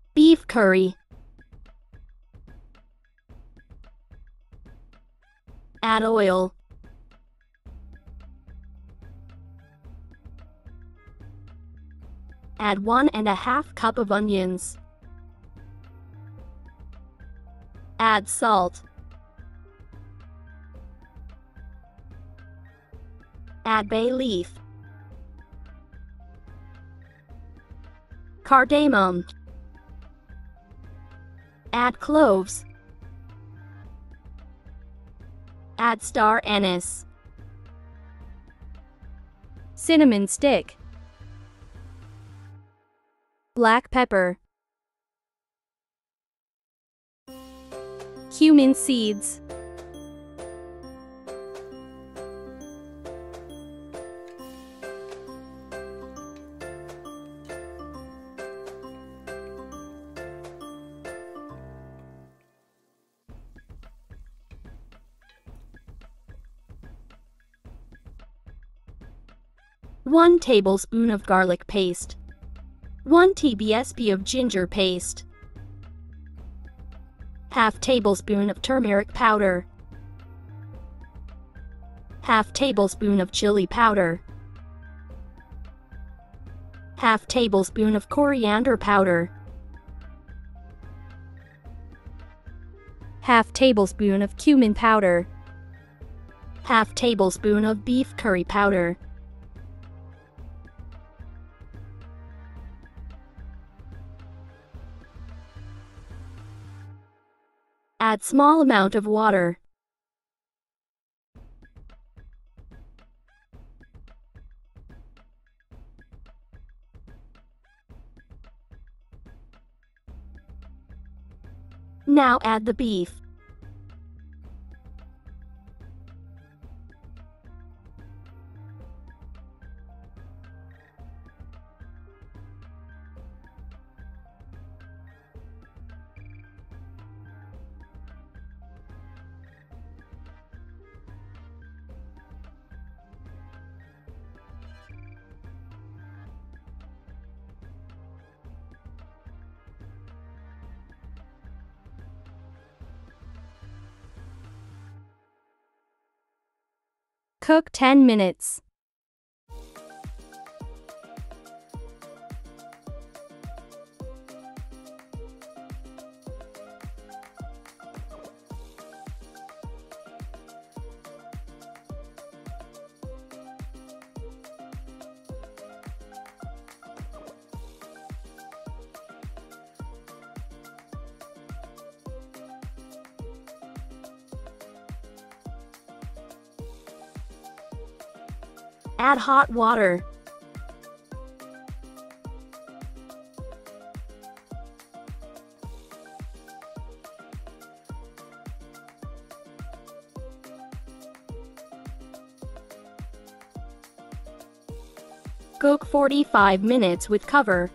Beef curry. Add oil. Add 1½ cup of onions. Add salt. Add bay leaf, cardamom. Add cloves. Add star anise, cinnamon stick, black pepper, cumin seeds, one tablespoon of garlic paste, 1 tablespoon of ginger paste, ½ tablespoon of turmeric powder, ½ tablespoon of chili powder, ½ tablespoon of coriander powder, ½ tablespoon of cumin powder, ½ tablespoon of beef curry powder. Add small amount of water. Now add the beef. Cook 10 minutes. Add hot water. Cook 45 minutes with cover.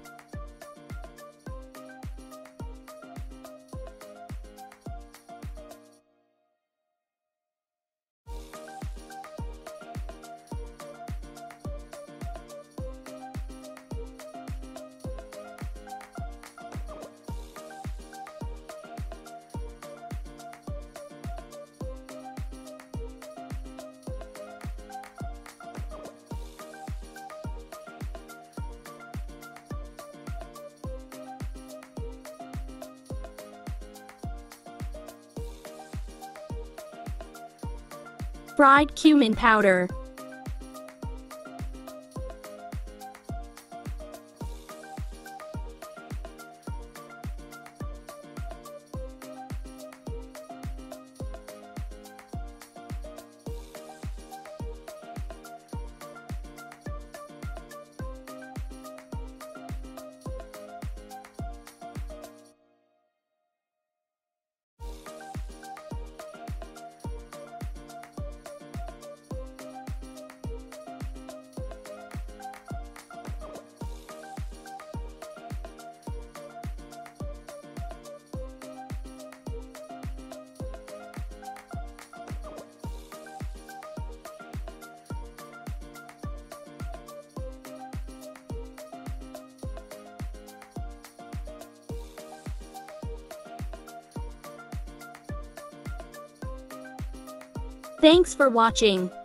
Fried cumin powder. Thanks for watching.